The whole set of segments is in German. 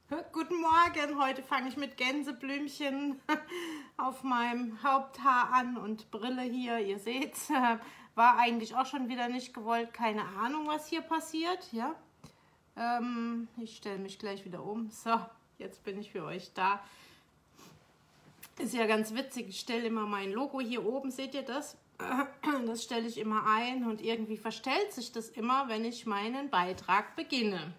Guten Morgen, heute fange ich mit Gänseblümchen auf meinem Haupthaar an und Brille hier, ihr seht's, war eigentlich auch schon wieder nicht gewollt, keine Ahnung, was hier passiert, ja. Ich stelle mich gleich wieder um, so, jetzt bin ich für euch da. Ist ja ganz witzig, ich stelle immer mein Logo hier oben, seht ihr das? Das stelle ich immer ein und irgendwie verstellt sich das immer, wenn ich meinen Beitrag beginne.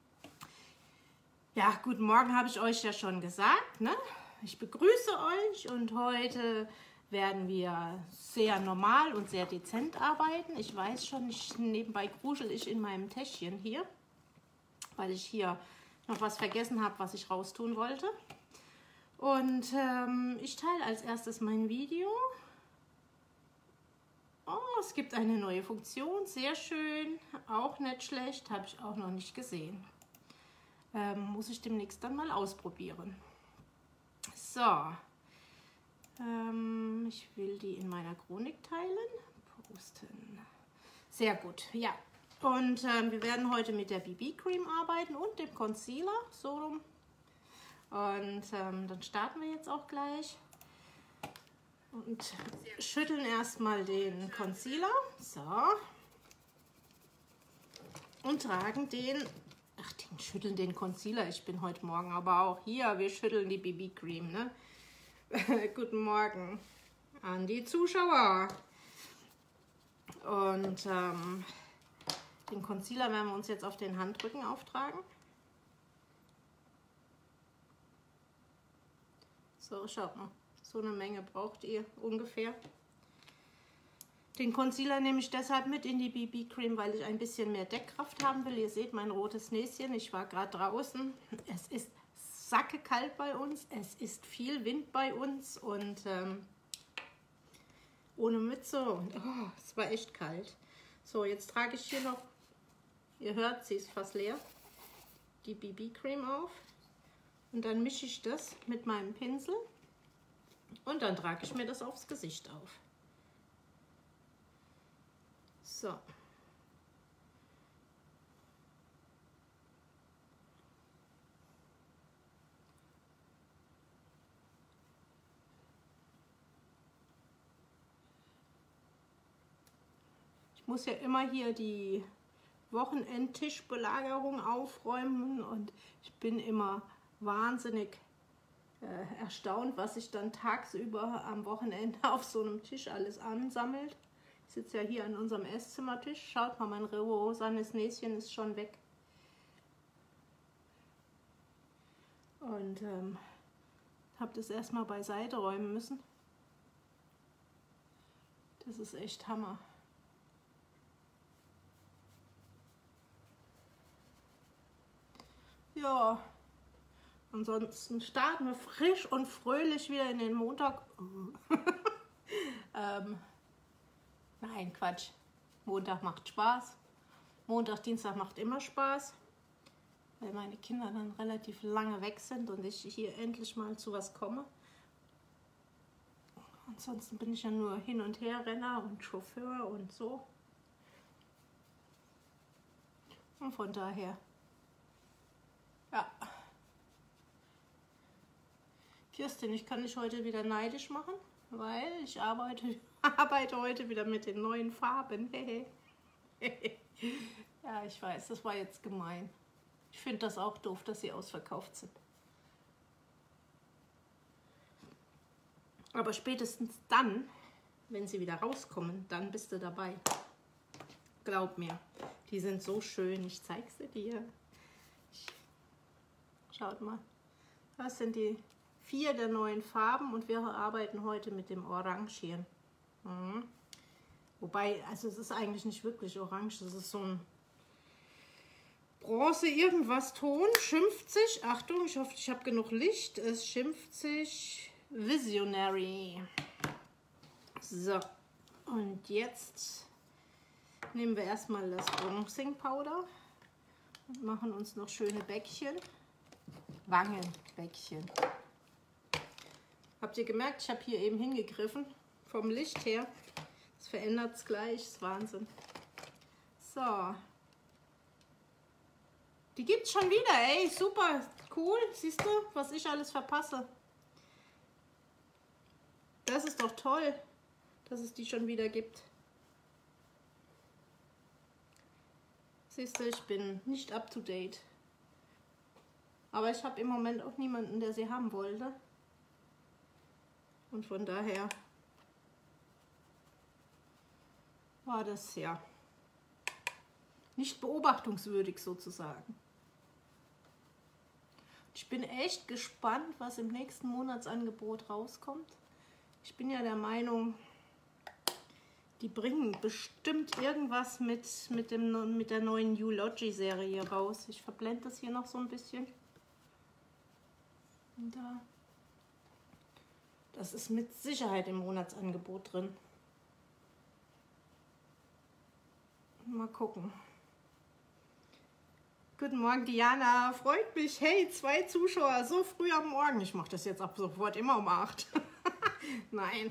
Ja, guten Morgen habe ich euch ja schon gesagt, ne? Ich begrüße euch und heute werden wir sehr normal und sehr dezent arbeiten. Ich weiß schon, nebenbei gruschel ich in meinem Täschchen hier, weil ich hier noch was vergessen habe, was ich raustun wollte. Und ich teile als erstes mein Video. Oh, es gibt eine neue Funktion, sehr schön, auch nicht schlecht, habe ich auch noch nicht gesehen. Muss ich demnächst dann mal ausprobieren. So, ich will die in meiner Chronik teilen, posten. Sehr gut, ja. Und wir werden heute mit der BB-Cream arbeiten und dem Concealer, so rum. Und dann starten wir jetzt auch gleich. Und schütteln erstmal den Concealer, so. Und tragen den... Ach, schütteln den Concealer. Ich bin heute Morgen aber auch hier. Wir schütteln die BB-Cream, ne? Guten Morgen an die Zuschauer. Und den Concealer werden wir uns jetzt auf den Handrücken auftragen. So, schaut mal. So eine Menge braucht ihr ungefähr. Den Concealer nehme ich deshalb mit in die BB-Cream, weil ich ein bisschen mehr Deckkraft haben will. Ihr seht mein rotes Näschen, ich war gerade draußen. Es ist sackekalt bei uns, es ist viel Wind bei uns und ohne Mütze. Und oh, es war echt kalt. So, jetzt trage ich hier noch, ihr hört, sie ist fast leer, die BB-Cream auf. Und dann mische ich das mit meinem Pinsel und dann trage ich mir das aufs Gesicht auf. So. Ich muss ja immer hier die Wochenendtischbelagerung aufräumen und ich bin immer wahnsinnig erstaunt, was sich dann tagsüber am Wochenende auf so einem Tisch alles ansammelt. Ich sitze ja hier an unserem Esszimmertisch. Schaut mal, mein rosanes Näschen ist schon weg. Und habe das erstmal beiseite räumen müssen. Das ist echt Hammer. Ja, ansonsten starten wir frisch und fröhlich wieder in den Montag. Nein, Quatsch. Montag macht Spaß. Montag, Dienstag macht immer Spaß, weil meine Kinder dann relativ lange weg sind und ich hier endlich mal zu was komme. Ansonsten bin ich ja nur Hin- und Herrenner und Chauffeur und so. Und von daher, ja. Kirstin, ich kann dich heute wieder neidisch machen, weil ich arbeite heute wieder mit den neuen Farben. Ja, ich weiß, das war jetzt gemein. Ich finde das auch doof, dass sie ausverkauft sind. Aber spätestens dann, wenn sie wieder rauskommen, dann bist du dabei. Glaub mir, die sind so schön. Ich zeige sie dir. Schaut mal, das sind die 4 der neuen Farben und wir arbeiten heute mit dem Orange hier. Wobei, also es ist eigentlich nicht wirklich orange, das ist so ein Bronze irgendwas Ton, schimpft sich, Achtung, ich hoffe, ich habe genug Licht, es schimpft sich Visionary. So, und jetzt nehmen wir erstmal das Bronzing Powder und machen uns noch schöne Bäckchen, Wangenbäckchen. Habt ihr gemerkt, ich habe hier eben hingegriffen, vom Licht her. Das verändert es gleich, das ist Wahnsinn. So. Die gibt es schon wieder, ey, super cool. Siehst du, was ich alles verpasse? Das ist doch toll, dass es die schon wieder gibt. Siehst du, ich bin nicht up to date. Aber ich habe im Moment auch niemanden, der sie haben wollte. Und von daher war das ja nicht beobachtungswürdig sozusagen. Ich bin echt gespannt, was im nächsten Monatsangebot rauskommt. Ich bin ja der Meinung, die bringen bestimmt irgendwas mit der neuen Ululogy-Serie raus. Ich verblende das hier noch so ein bisschen. Und da, das ist mit Sicherheit im Monatsangebot drin. Mal gucken. Guten Morgen, Diana. Freut mich. Hey, 2 Zuschauer, so früh am Morgen. Ich mache das jetzt ab sofort immer um 8. Nein.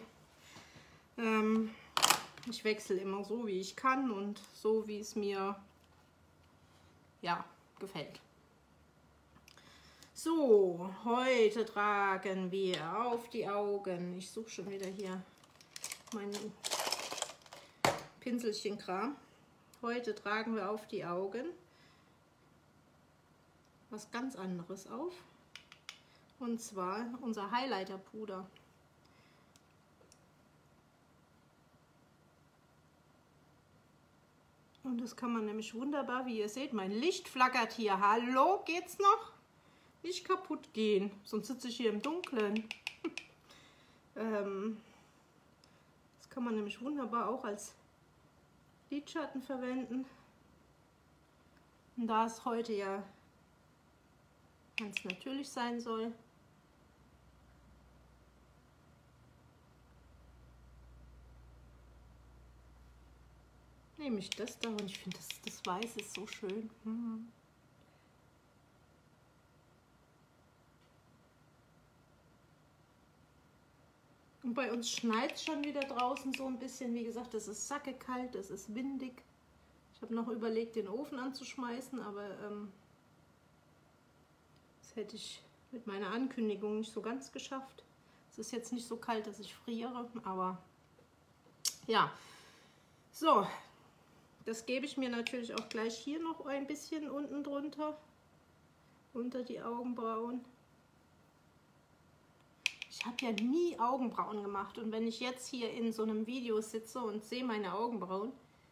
Ich wechsle immer so, wie ich kann und so, wie es mir ja, gefällt. So, heute tragen wir auf die Augen. Ich suche schon wieder hier meinen Pinselchenkram. Heute tragen wir auf die Augen was ganz anderes auf. Und zwar unser Highlighter-Puder. Und das kann man nämlich wunderbar, wie ihr seht, mein Licht flackert hier. Hallo, geht's noch? Nicht kaputt gehen, sonst sitze ich hier im Dunkeln. Das kann man nämlich wunderbar auch als Lidschatten verwenden. Und da es heute ja ganz natürlich sein soll, nehme ich das da und ich finde, das Weiß ist so schön. Und bei uns schneit es schon wieder draußen so ein bisschen. Wie gesagt, es ist sackekalt, es ist windig. Ich habe noch überlegt, den Ofen anzuschmeißen, aber das hätte ich mit meiner Ankündigung nicht so ganz geschafft. Es ist jetzt nicht so kalt, dass ich friere, aber ja. So, das gebe ich mir natürlich auch gleich hier noch ein bisschen unten drunter, unter die Augenbrauen. Ich habe ja nie Augenbrauen gemacht und wenn ich jetzt hier in so einem Video sitze und sehe meine Augenbrauen,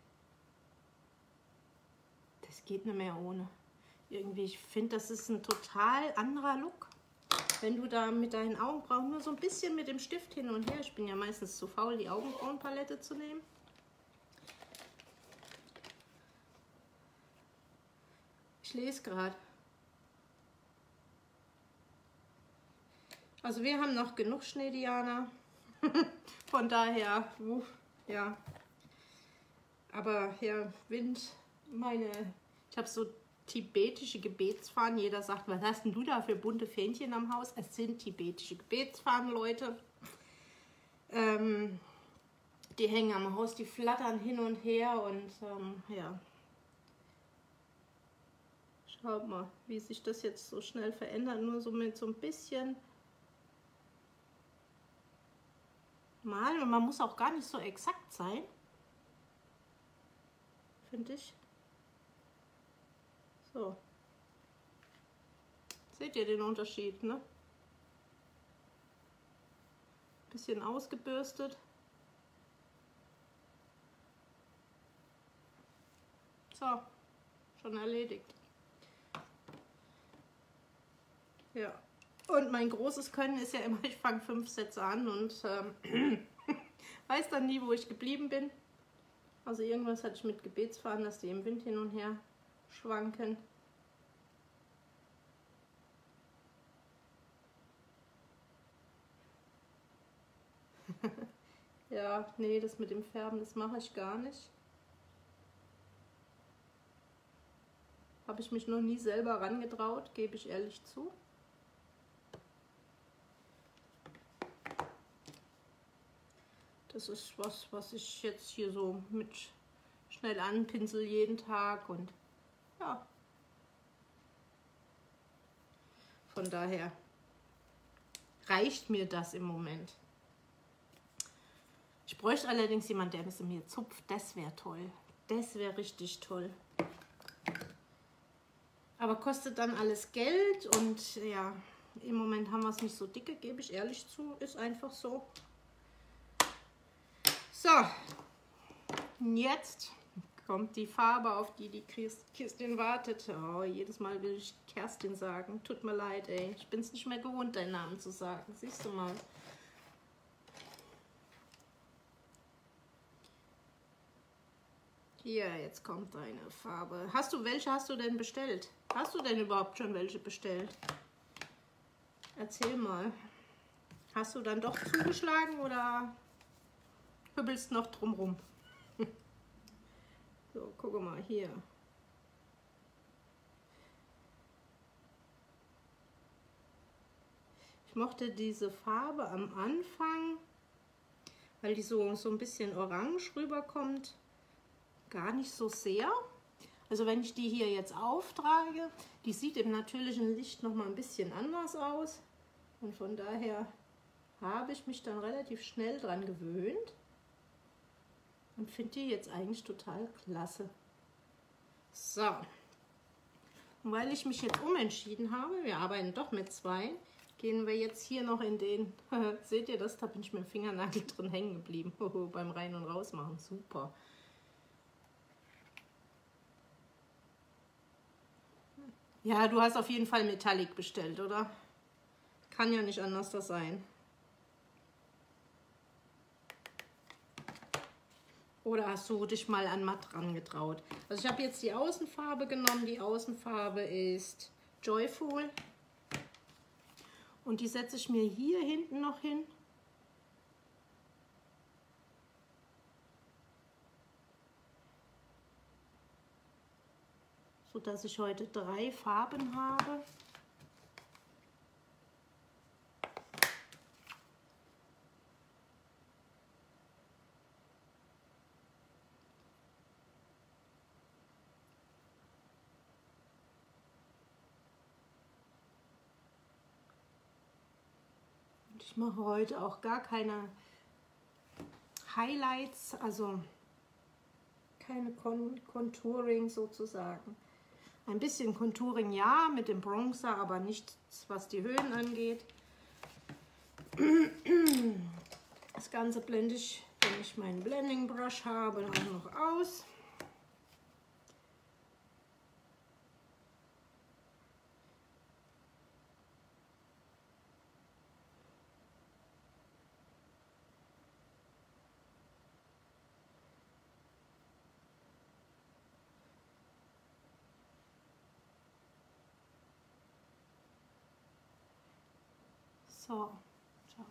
das geht nicht mehr ohne. Irgendwie, ich finde, das ist ein total anderer Look. Wenn du da mit deinen Augenbrauen nur so ein bisschen mit dem Stift hin und her, ich bin ja meistens zu faul, die Augenbrauenpalette zu nehmen. Ich lese gerade. Also wir haben noch genug Schnee, Diana. Von daher, ja. Aber ja, Wind, ich habe so tibetische Gebetsfahnen. Jeder sagt, was hast denn du da für bunte Fähnchen am Haus? Es sind tibetische Gebetsfahnen, Leute. Die hängen am Haus, die flattern hin und her und ja. Schaut mal, wie sich das jetzt so schnell verändert. Nur so mit so ein bisschen malen. Und man muss auch gar nicht so exakt sein, finde ich. So. Seht ihr den Unterschied, ne? Bisschen ausgebürstet. So, schon erledigt. Ja. Und mein großes Können ist ja immer, ich fange 5 Sätze an und weiß dann nie, wo ich geblieben bin. Also irgendwas hatte ich mit Gebetsfahnen, dass die im Wind hin und her schwanken. Ja, nee, das mit dem Färben, das mache ich gar nicht. Habe ich mich noch nie selber rangetraut, gebe ich ehrlich zu. Das ist was ich jetzt hier so mit schnell anpinsel jeden Tag und ja. Von daher reicht mir das im Moment. Ich bräuchte allerdings jemanden, der es mir zupft. Das wäre toll. Das wäre richtig toll. Aber kostet dann alles Geld und ja, im Moment haben wir es nicht so dicke, gebe ich ehrlich zu. Ist einfach so. So, und jetzt kommt die Farbe, auf die die Kirstin wartet. Oh, jedes Mal will ich Kerstin sagen. Tut mir leid, ey. Ich bin es nicht mehr gewohnt, deinen Namen zu sagen. Siehst du mal. Hier, jetzt kommt deine Farbe. Welche hast du denn bestellt? Hast du denn überhaupt schon welche bestellt? Erzähl mal. Hast du dann doch zugeschlagen oder hübbelst noch drumrum? So, guck mal hier. Ich mochte diese Farbe am Anfang, weil die so ein bisschen orange rüberkommt, gar nicht so sehr. Also wenn ich die hier jetzt auftrage, die sieht im natürlichen Licht noch mal ein bisschen anders aus. Und von daher habe ich mich dann relativ schnell dran gewöhnt und finde die jetzt eigentlich total klasse. So, und weil ich mich jetzt umentschieden habe, wir arbeiten doch mit 2, gehen wir jetzt hier noch in den, seht ihr das, da bin ich mit dem Fingernagel drin hängen geblieben, beim Rein- und Rausmachen, super. Ja, du hast auf jeden Fall Metallic bestellt, oder? Kann ja nicht anders das sein. Oder hast du dich mal an matt rangetraut? Also ich habe jetzt die Außenfarbe genommen. Die Außenfarbe ist Joyful. Und die setze ich mir hier hinten noch hin. Sodass ich heute 3 Farben habe. Ich mache heute auch gar keine Highlights, also keine Contouring sozusagen. Ein bisschen Contouring ja, mit dem Bronzer, aber nichts, was die Höhen angeht. Das Ganze blende ich, wenn ich meinen Blending Brush habe, auch noch aus. So, schaut.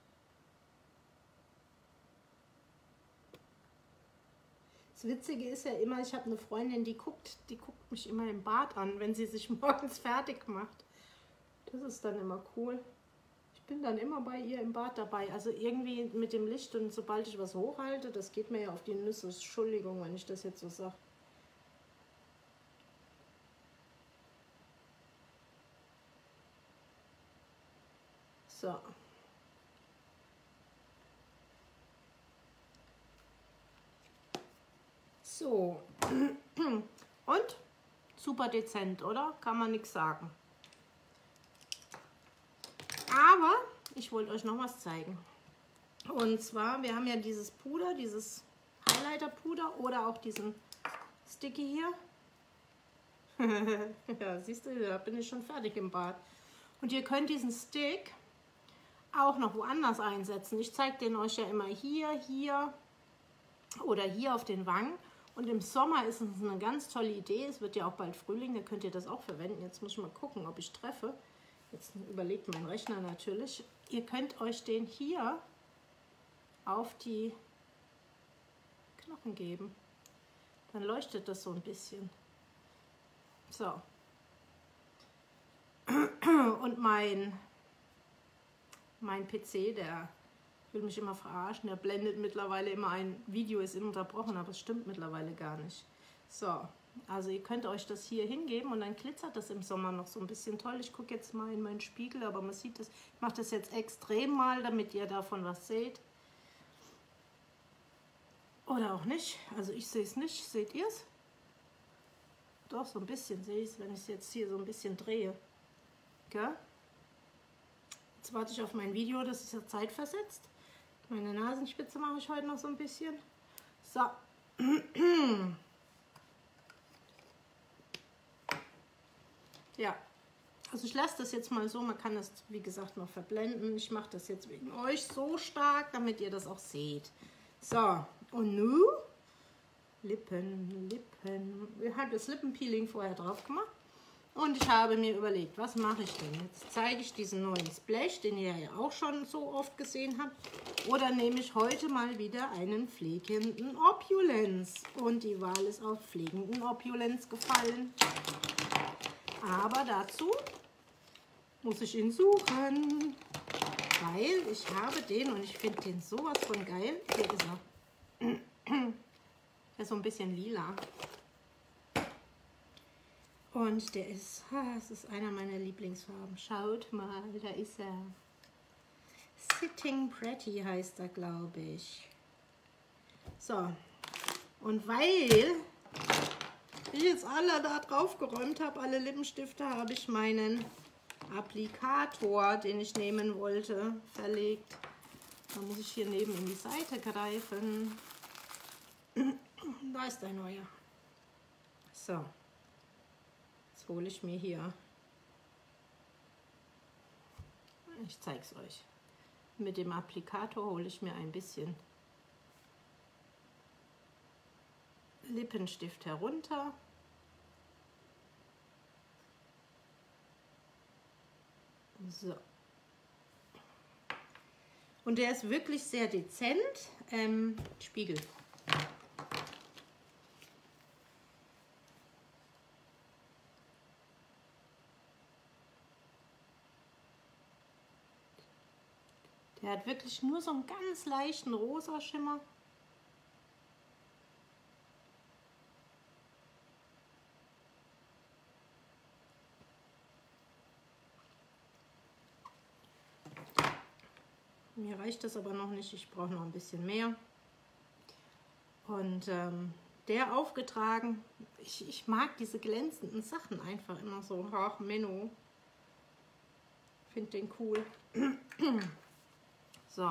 Das Witzige ist ja immer, ich habe eine Freundin, die guckt mich immer im Bad an, wenn sie sich morgens fertig macht. Das ist dann immer cool. Ich bin dann immer bei ihr im Bad dabei. Also irgendwie mit dem Licht und sobald ich was hochhalte, das geht mir ja auf die Nüsse. Entschuldigung, wenn ich das jetzt so sage. So. So. Und super dezent, oder? Kann man nichts sagen. Aber ich wollte euch noch was zeigen. Und zwar, wir haben ja dieses Puder, dieses Highlighter-Puder oder auch diesen Sticky hier. Ja, siehst du, da bin ich schon fertig im Bad. Und ihr könnt diesen Stick auch noch woanders einsetzen. Ich zeige den euch ja immer hier, hier oder hier auf den Wangen. Und im Sommer ist es eine ganz tolle Idee. Es wird ja auch bald Frühling, da könnt ihr das auch verwenden. Jetzt muss ich mal gucken, ob ich treffe. Jetzt überlegt mein Rechner natürlich. Ihr könnt euch den hier auf die Knochen geben. Dann leuchtet das so ein bisschen. So. Und mein PC, der will mich immer verarschen. Der blendet mittlerweile immer ein. Video ist unterbrochen, aber es stimmt mittlerweile gar nicht. So, Also ihr könnt euch das hier hingeben und dann glitzert das im Sommer noch so ein bisschen toll. Ich gucke jetzt mal in meinen Spiegel, aber man sieht das. Ich mache das jetzt extrem mal, damit ihr davon was seht. Oder auch nicht. Also ich sehe es nicht. Seht ihr es? Doch, so ein bisschen sehe ich es, wenn ich es jetzt hier so ein bisschen drehe. Okay? Jetzt warte ich auf mein Video, das ist ja zeitversetzt. Meine Nasenspitze mache ich heute noch so ein bisschen. So. Ja, also ich lasse das jetzt mal so, man kann das wie gesagt noch verblenden. Ich mache das jetzt wegen euch so stark, damit ihr das auch seht. So, und nun Lippen. Wir haben das Lippenpeeling vorher drauf gemacht. Und ich habe mir überlegt, was mache ich denn? Jetzt zeige ich diesen neuen Splash, den ihr ja auch schon so oft gesehen habt. Oder nehme ich heute mal wieder einen pflegenden Opulence. Und die Wahl ist auf pflegenden Opulence gefallen. Aber dazu muss ich ihn suchen, weil ich habe den und ich finde den sowas von geil. Hier ist er. Der ist so ein bisschen lila. Und der ist, das ist einer meiner Lieblingsfarben. Schaut mal, da ist er. Sitting Pretty heißt er, glaube ich. So, und weil ich jetzt alle da drauf geräumt habe, alle Lippenstifte, habe ich meinen Applikator, den ich nehmen wollte, verlegt. Da muss ich hier neben in die Seite greifen. Da ist ein neuer. So, jetzt hole ich mir hier, ich zeige es euch, mit dem Applikator hole ich mir ein bisschen Lippenstift herunter. So. Und der ist wirklich sehr dezent. Spiegel. Der hat wirklich nur so einen ganz leichten rosa Schimmer. Mir reicht das aber noch nicht, ich brauche noch ein bisschen mehr. Und der aufgetragen, ich mag diese glänzenden Sachen einfach immer so. Ach, Menno. Finde den cool. So.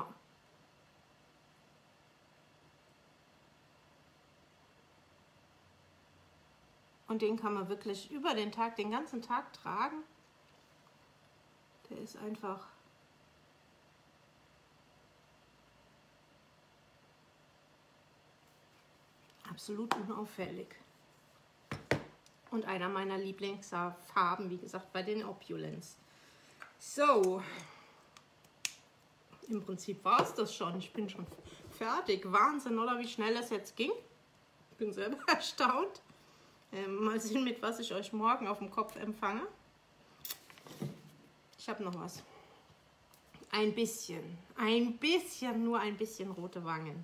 Und den kann man wirklich über den Tag, den ganzen Tag tragen. Der ist einfach absolut unauffällig. Und einer meiner Lieblingsfarben, wie gesagt, bei den Opulence. So, im Prinzip war es das schon. Ich bin schon fertig. Wahnsinn, oder wie schnell es jetzt ging. Ich bin selber erstaunt. Mal sehen, mit was ich euch morgen auf dem Kopf empfange. Ich habe noch was. Ein bisschen, nur ein bisschen rote Wangen.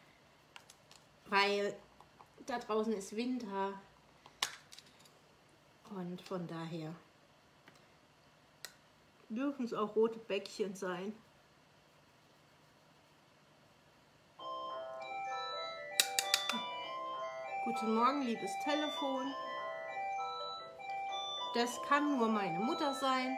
Weil da draußen ist Winter und von daher dürfen es auch rote Bäckchen sein. Guten Morgen, liebes Telefon. Das kann nur meine Mutter sein.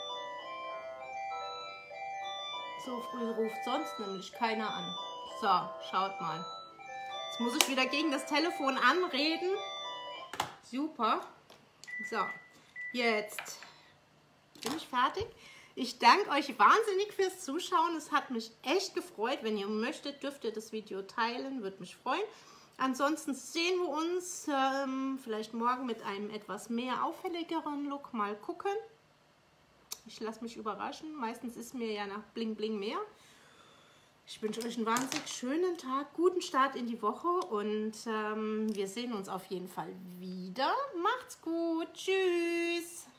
So früh ruft sonst nämlich keiner an. So, schaut mal. Jetzt muss ich wieder gegen das Telefon anreden. Super. So, jetzt bin ich fertig. Ich danke euch wahnsinnig fürs Zuschauen. Es hat mich echt gefreut. Wenn ihr möchtet, dürft ihr das Video teilen. Würde mich freuen. Ansonsten sehen wir uns vielleicht morgen mit einem etwas mehr auffälligeren Look. Mal gucken. Ich lasse mich überraschen. Meistens ist mir ja nach Bling Bling mehr. Ich wünsche euch einen wahnsinnig schönen Tag, guten Start in die Woche und wir sehen uns auf jeden Fall wieder. Macht's gut. Tschüss.